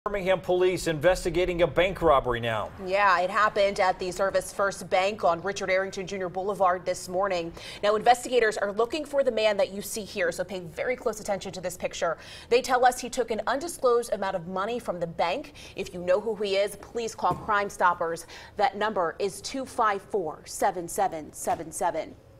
Birmingham police investigating a bank robbery now. Yeah, it happened at the Service First Bank on Richard Arrington Jr. Boulevard this morning. Now, investigators are looking for the man that you see here, so pay very close attention to this picture. They tell us he took an undisclosed amount of money from the bank. If you know who he is, please call Crime Stoppers. That number is 254-7777.